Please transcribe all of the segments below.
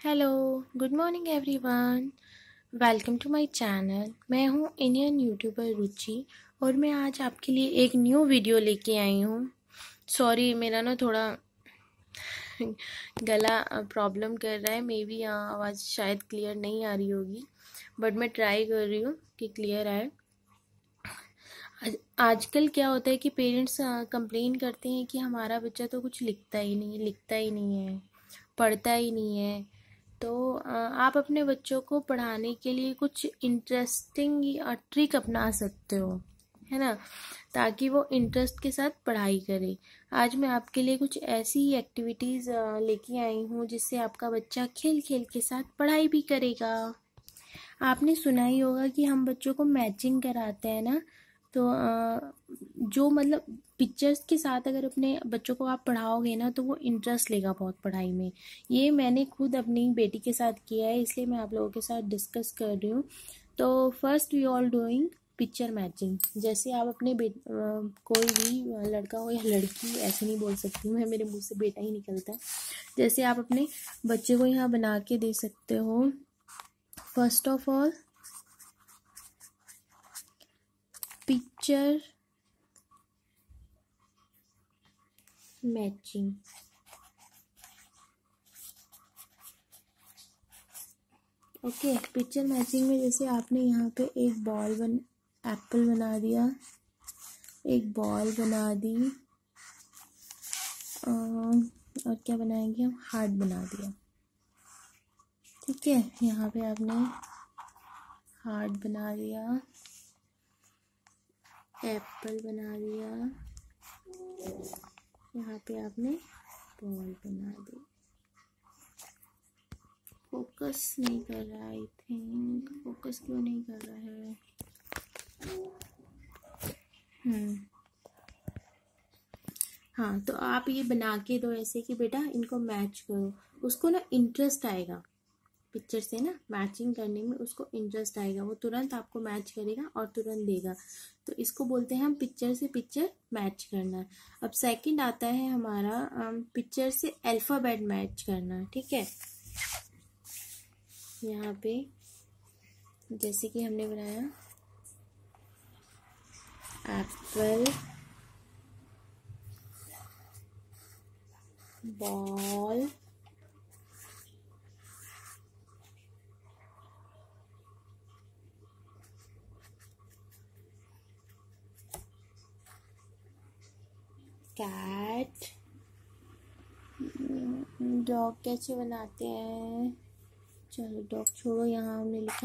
Hello, good morning everyone. Welcome to my channel. मैं हूँ Indian YouTuber रुचि और मैं आज आपके लिए एक न्यू वीडियो लेके आई हूँ। सॉरी, मेरा ना थोड़ा गला प्रॉब्लम कर रहा है। मे बी आवाज़ शायद क्लियर नहीं आ रही होगी, बट मैं ट्राई कर रही हूँ कि क्लियर आए। आजकल क्या होता है कि पेरेंट्स कंप्लेन करते हैं कि हमारा बच्चा तो कुछ लिखता ही नहीं है, पढ़ता ही नहीं है। तो आप अपने बच्चों को पढ़ाने के लिए कुछ इंटरेस्टिंग ट्रिक अपना सकते हो, है ना, ताकि वो इंटरेस्ट के साथ पढ़ाई करे। आज मैं आपके लिए कुछ ऐसी एक्टिविटीज़ लेके आई हूँ जिससे आपका बच्चा खेल खेल के साथ पढ़ाई भी करेगा। आपने सुना ही होगा कि हम बच्चों को मैचिंग कराते हैं ना, तो जो मतलब पिक्चर्स के साथ अगर अपने बच्चों को आप पढ़ाओगे ना तो वो इंटरेस्ट लेगा बहुत पढ़ाई में। ये मैंने खुद अपनी बेटी के साथ किया है, इसलिए मैं आप लोगों के साथ डिस्कस कर रही हूँ। तो first we all doing picture matching. जैसे आप अपने कोई भी लड़का हो या लड़की, ऐसे नहीं बोल सकती मैं, मेरे मुंह से बेटा ही निकलता है। जैसे आप अपने बच्चे को यहाँ बना के दे सकते हो। First of all picture matching. Okay, picture matching में जैसे आपने यहाँ पे एक एप्पल बना दिया, एक बॉल बना दी, और क्या बनाएंगे हम, हार्ट बना दिया। ठीक है, यहाँ पे आपने हार्ट बना दिया, एप्पल बना दिया, यहाँ पे आपने बॉल बना दी। फोकस नहीं कर रहा, आई थिंक फोकस क्यों नहीं कर रहा है। हाँ, तो आप ये बना के दो ऐसे कि बेटा इनको मैच करो। उसको ना इंटरेस्ट आएगा पिक्चर से, ना मैचिंग करने में उसको इंटरेस्ट आएगा, वो तुरंत आपको मैच करेगा और तुरंत देगा। तो इसको बोलते हैं हम पिक्चर से पिक्चर मैच करना। अब सेकंड आता है हमारा पिक्चर से अल्फाबेट मैच करना। ठीक है, यहाँ पे जैसे कि हमने बनाया एप्पल, बॉल, कैट, डॉग कैसे बनाते हैं, चलो डॉग छोड़ो, यहाँ हमने लिखा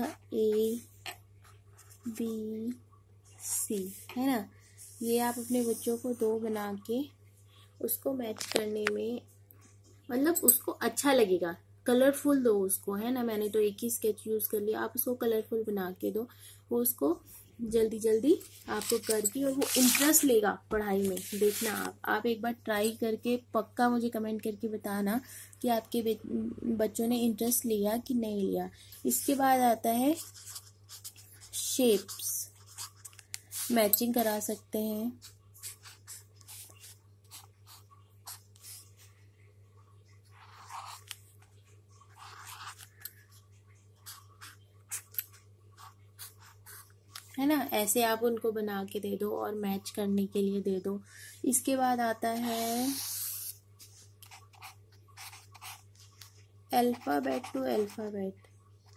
ABC, है ना। ये आप अपने बच्चों को दो बना के उसको मैच करने में मतलब उसको अच्छा लगेगा। कलरफुल दो उसको, है ना। मैंने तो एक ही स्केच यूज कर लिया, आप उसको कलरफुल बना के दो, वो उसको जल्दी जल्दी आपको करके, और वो इंटरेस्ट लेगा पढ़ाई में। देखना आप एक बार ट्राई करके पक्का मुझे कमेंट करके बताना कि आपके बच्चों ने इंटरेस्ट लिया कि नहीं लिया। इसके बाद आता है शेप्स, मैचिंग करा सकते हैं। है ना, ऐसे आप उनको बना के दे दो और मैच करने के लिए दे दो। इसके बाद आता है alphabet to alphabet,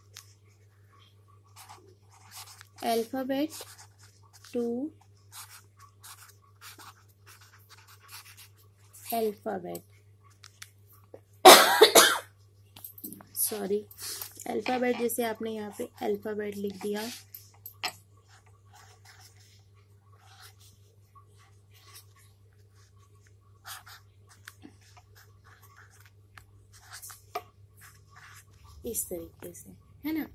alphabet to alphabet, sorry, alphabet. जैसे आपने यहाँ पे अल्फाबेट लिख दिया, इस तरीके से, है ना।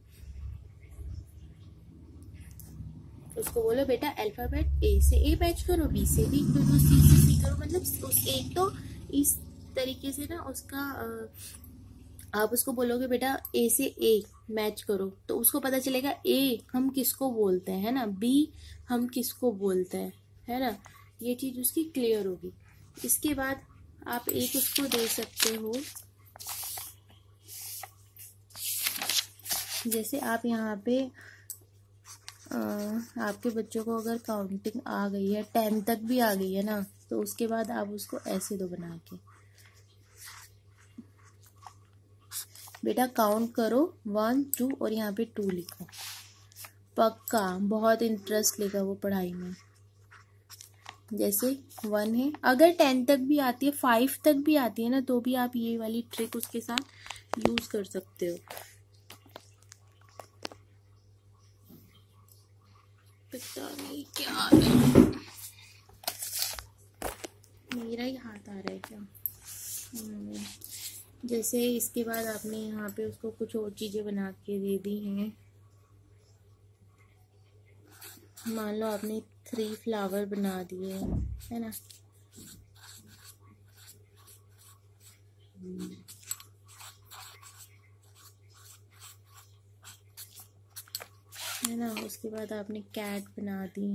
उसको बोलो बेटा अल्फाबेट ए से ए मैच करो, बी से बी करो, सी से सी करो। मतलब उस एक तो इस तरीके से ना उसका आप उसको बोलोगे बेटा ए से ए मैच करो, तो उसको पता चलेगा ए हम किसको बोलते हैं, है ना, बी हम किसको बोलते हैं, है ना। ये चीज उसकी क्लियर होगी। इसके बाद आप एक उसको दे सकते हो जैसे आप यहाँ पे आपके बच्चों को अगर काउंटिंग आ गई है 10 तक भी आ गई है ना, तो उसके बाद आप उसको ऐसे दो बना के, बेटा काउंट करो 1 2 और यहाँ पे 2 लिखो। पक्का बहुत इंटरेस्ट लेगा वो पढ़ाई में। जैसे 1 है, अगर 10 तक भी आती है, 5 तक भी आती है ना, तो भी आप ये वाली ट्रिक उसके साथ यूज कर सकते हो। पता नहीं क्या आ रहा है, मेरा ही हाथ आ रहा है क्या। जैसे इसके बाद आपने यहाँ पे उसको कुछ और चीजें बना के दे दी हैं। मान लो आपने 3 फ्लावर बना दिए है ना, है ना। उसके बाद आपने कैट बना दी,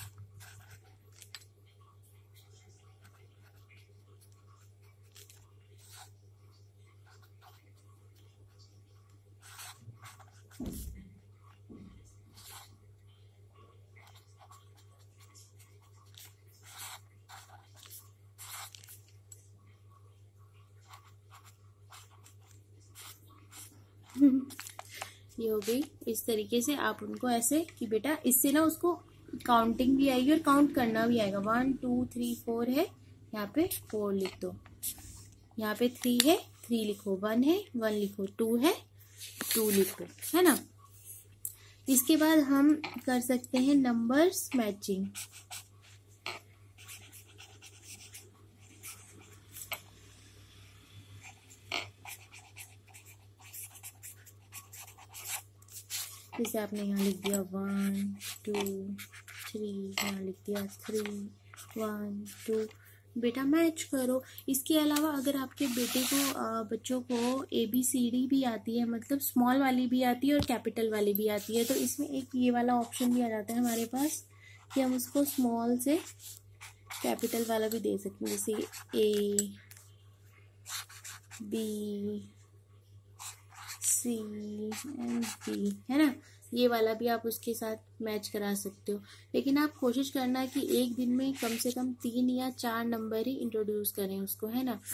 ये हो गई। इस तरीके से आप उनको ऐसे कि बेटा इससे ना उसको काउंटिंग भी आएगी और काउंट करना भी आएगा। 1 2 3 4 है, यहाँ पे 4 लिख दो। यहाँ पे 3 है, 3 लिखो। 1 है, 1 लिखो। 2 है, 2 लिखो, है ना। इसके बाद हम कर सकते हैं नंबर्स मैचिंग। जैसे आपने यहाँ लिख दिया 1 2 3, यहाँ लिख दिया 3 1 2, बेटा मैच करो। इसके अलावा अगर आपके बेटे को बच्चों को ABCD भी आती है, मतलब स्मॉल वाली भी आती है और कैपिटल वाली भी आती है, तो इसमें एक ये वाला ऑप्शन भी आ जाता है हमारे पास कि हम उसको स्मॉल से कैपिटल वाला भी दे सकते हैं। जैसे A B C and D, है ना। ये वाला भी आप उसके साथ मैच करा सकते हो, लेकिन आप कोशिश करना कि एक दिन में कम से कम 3 या 4 नंबर ही इंट्रोड्यूस करें उसको, है ना।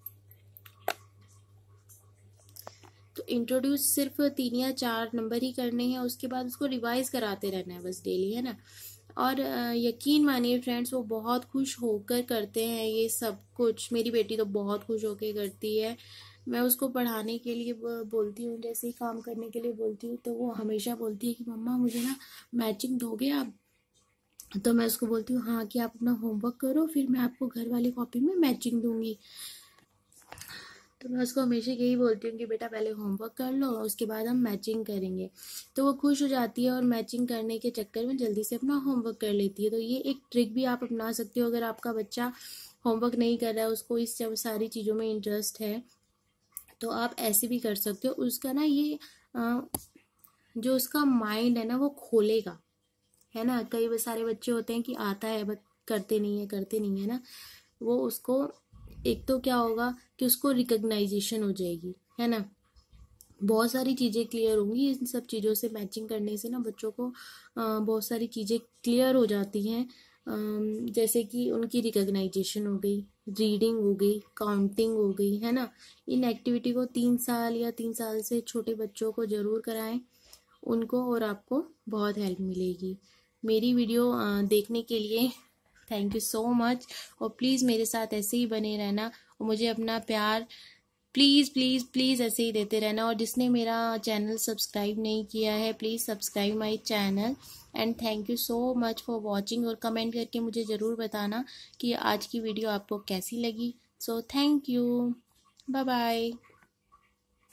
तो इंट्रोड्यूस सिर्फ 3 या 4 नंबर ही करने हैं, उसके बाद उसको रिवाइज कराते रहना है बस डेली, है ना। और यकीन मानिए फ्रेंड्स, वो बहुत खुश होकर करते हैं ये सब कुछ। मेरी बेटी तो बहुत खुश होकर करती है। मैं उसको पढ़ाने के लिए बोलती हूँ, जैसे ही काम करने के लिए बोलती हूँ, तो वो हमेशा बोलती है कि मम्मा मुझे ना मैचिंग दोगे आप। तो मैं उसको बोलती हूँ हाँ, कि आप अपना होमवर्क करो, फिर मैं आपको घर वाली कॉपी में मैचिंग दूंगी। तो मैं उसको हमेशा यही बोलती हूँ कि बेटा पहले होमवर्क कर लो, उसके बाद हम मैचिंग करेंगे। तो वो खुश हो जाती है और मैचिंग करने के चक्कर में जल्दी से अपना होमवर्क कर लेती है। तो ये एक ट्रिक भी आप अपना सकते हो। अगर आपका बच्चा होमवर्क नहीं कर रहा है, उसको इस सारी चीज़ों में इंटरेस्ट है, तो आप ऐसे भी कर सकते हो। उसका ना ये जो उसका माइंड है ना, वो खोलेगा, है ना। कई सारे बच्चे होते हैं कि आता है बट करते नहीं है ना। वो उसको एक तो क्या होगा कि उसको रिकग्नाइजेशन हो जाएगी, है ना। बहुत सारी चीज़ें क्लियर होंगी इन सब चीज़ों से। मैचिंग करने से ना बच्चों को बहुत सारी चीज़ें क्लियर हो जाती हैं। जैसे कि उनकी रिकग्नाइजेशन हो गई, रीडिंग हो गई, काउंटिंग हो गई, है ना। इन एक्टिविटी को 3 साल या 3 साल से छोटे बच्चों को ज़रूर कराएं उनको, और आपको बहुत हेल्प मिलेगी। मेरी वीडियो देखने के लिए थैंक यू सो मच। और प्लीज़ मेरे साथ ऐसे ही बने रहना और मुझे अपना प्यार प्लीज़ प्लीज़ प्लीज़ ऐसे ही देते रहना। और जिसने मेरा चैनल सब्सक्राइब नहीं किया है, please subscribe my channel. And thank you so much for watching. और कमेंट करके मुझे ज़रूर बताना कि आज की वीडियो आपको कैसी लगी। So thank you, bye bye.